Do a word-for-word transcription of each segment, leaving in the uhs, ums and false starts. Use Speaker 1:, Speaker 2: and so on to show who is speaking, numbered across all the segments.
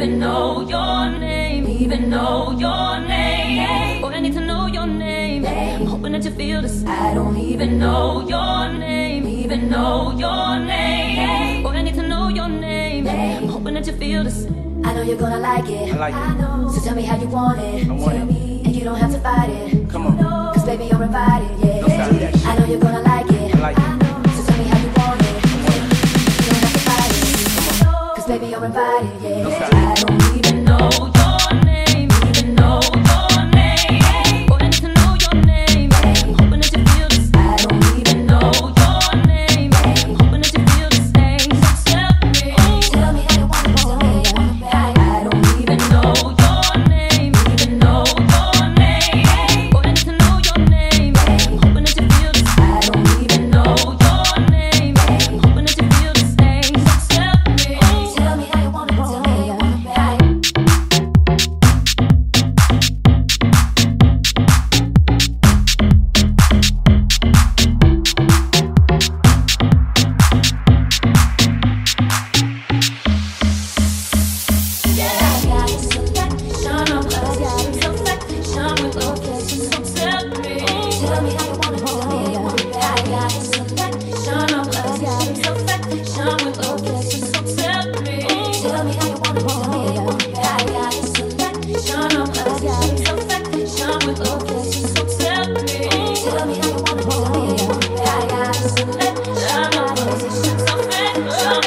Speaker 1: even know your name, even know your name. Boy, I need to know your name. I'm hoping that you feel this. I don't even know your name, even know your name. Boy, I need to know your name. I'm hoping that you feel this. I know you're gonna like it.
Speaker 2: I like it.
Speaker 1: So tell me how you want it.
Speaker 2: I want it.
Speaker 1: And you don't have to fight it.
Speaker 2: Come on.
Speaker 1: Cause baby, you're invited, yeah.
Speaker 2: Don't stop that shit.
Speaker 1: I know you're gonna like it.
Speaker 2: I like it.
Speaker 1: So tell me how you want it. You don't have to fight it. Cause baby, you're invited, yeah.
Speaker 2: Don't stop
Speaker 1: I don't even know your name, even know your name. Boy, I need to know your name. I'm hoping that you feel this. I don't even know your name. I'm hoping that you feel the same. So tell me, tell me how you want it. Tell me how you want it. I don't even know your name, even know your name. Boy, I need to know your name. I'm hoping that you feel this. I don't even know your name. I'm hoping that you feel the same. So tell me, tell me how you want it. Tell me how you want it.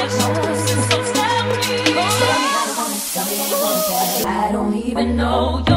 Speaker 1: I don't even know.